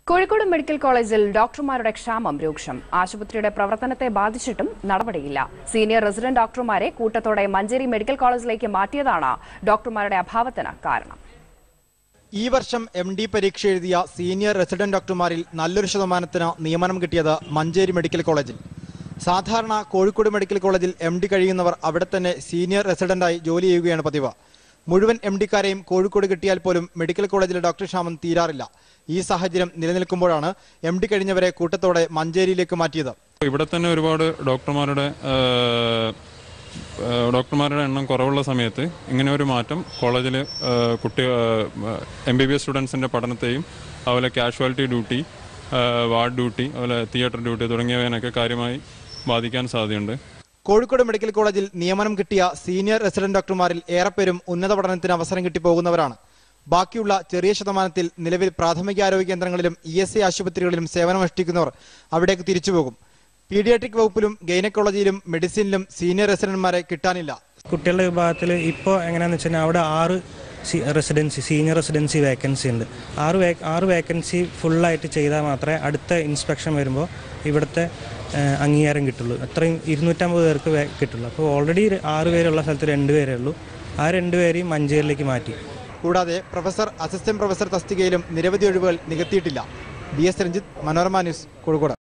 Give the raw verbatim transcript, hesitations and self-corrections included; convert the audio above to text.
Kozhikode Medical Collegeil ഡോക്ടർമാരുടെ ക്ഷാമം രൂക്ഷം. ആശുപത്രിയുടെ പ്രവർത്തനത്തെ ബാധിച്ചിട്ടും നടപടിയില്ല. സീനിയർ റെസിഡന്റ് ഡോക്ടർമാരെ കൂട്ടത്തോടെ മഞ്ചേരി മെഡിക്കൽ കോളേജിലേക്ക് മാറ്റിയതാണ് ഡോക്ടർമാരുടെ അഭാവത്തിന് കാരണം. ഈ വർഷം എം ഡി പരീക്ഷ എഴുതിയ സീനിയർ റെസിഡന്റ് ഡോക്ടർമാരിൽ നല്ലൊരു ശതമാനത്തിന് നിയമനം കിട്ടിയത് മഞ്ചേരി മെഡിക്കൽ കോളേജിൽ. സാധാരണ കോഴിക്കോട് മെഡിക്കൽ കോളേജിൽ എം ഡി കഴിയുന്നവർ അവിടെ തന്നെ സീനിയർ റെസിഡന്റായി ജോലി ചെയ്യുകയാണ് പതിവ്. മുഴുവൻ എം ഡിക്കാരെയും കോഴിക്കോട് കിട്ടിയാൽ പോലും മെഡിക്കൽ കോളേജിലെ ഡോക്ടർ ക്ഷാമം തീരാറില്ല. ഈ സാഹചര്യം നിലനിൽക്കുമ്പോഴാണ് എം ഡി കഴിഞ്ഞവരെ കൂട്ടത്തോടെ മഞ്ചേരിയിലേക്ക് മാറ്റിയത്. ഇവിടെ തന്നെ ഒരുപാട് ഡോക്ടർമാരുടെ ഡോക്ടർമാരുടെ എണ്ണം കുറവുള്ള സമയത്ത് ഇങ്ങനെ ഒരു മാറ്റം കോളേജിൽ കുട്ടി എം ബി ബി എസ് സ്റ്റുഡൻസിൻ്റെ പഠനത്തെയും അതുപോലെ കാഷ്വാലിറ്റി ഡ്യൂട്ടി, വാർഡ് ഡ്യൂട്ടി, അതുപോലെ തിയേറ്റർ ഡ്യൂട്ടി തുടങ്ങിയവയൊക്കെ കാര്യമായി ബാധിക്കാൻ സാധ്യതയുണ്ട്. കോഴിക്കോട് മെഡിക്കൽ കോളേജിൽ നിയമനം കിട്ടിയ സീനിയർ റെസിഡന്റ് ഡോക്ടർമാരിൽ ഏറെപ്പേരും ഉന്നത പഠനത്തിന് അവസരം കിട്ടി പോകുന്നവരാണ്. ബാക്കിയുള്ള ചെറിയ ശതമാനത്തിൽ നിലവിൽ പ്രാഥമികാരോഗ്യ കേന്ദ്രങ്ങളിലും ഇ എസ് ഐ ആശുപത്രികളിലും സേവനമനുഷ്ഠിക്കുന്നവർ അവിടേക്ക് തിരിച്ചുപോകും. പീഡിയാട്രിക് വകുപ്പിലും ഗൈനക്കോളജിയിലും മെഡിസിനിലും സീനിയർ റെസിഡന്റ്മാരെ കിട്ടാനില്ല. കുട്ടികളുടെ വിഭാഗത്തിൽ ഇപ്പോൾ എങ്ങനെയാണെന്ന് വെച്ചാൽ അവിടെ ആറ് റെസിഡൻസി സീനിയർ റെസിഡൻസി വേക്കൻസി ഉണ്ട്. ആറ് വേ ആറ് വേക്കൻസി ഫുള്ളായിട്ട് ചെയ്താൽ മാത്രമേ അടുത്ത ഇൻസ്പെക്ഷൻ വരുമ്പോൾ ഇവിടുത്തെ അംഗീകാരം കിട്ടുള്ളൂ. അത്രയും ഇരുന്നൂറ്റമ്പത് പേർക്ക് കിട്ടുള്ളൂ. അപ്പോൾ ഓൾറെഡി ആറ് പേരുള്ള സ്ഥലത്ത് രണ്ട് പേരേ ഉള്ളൂ. ആ രണ്ട് പേരെയും മഞ്ചേരിയിലേക്ക് മാറ്റി. കൂടാതെ പ്രൊഫസർ, അസിസ്റ്റന്റ് പ്രൊഫസർ തസ്തികയിലും നിരവധി ഒഴിവുകൾ നികത്തിയിട്ടില്ല. B S Ranjith, Manorama news, Kozhikode.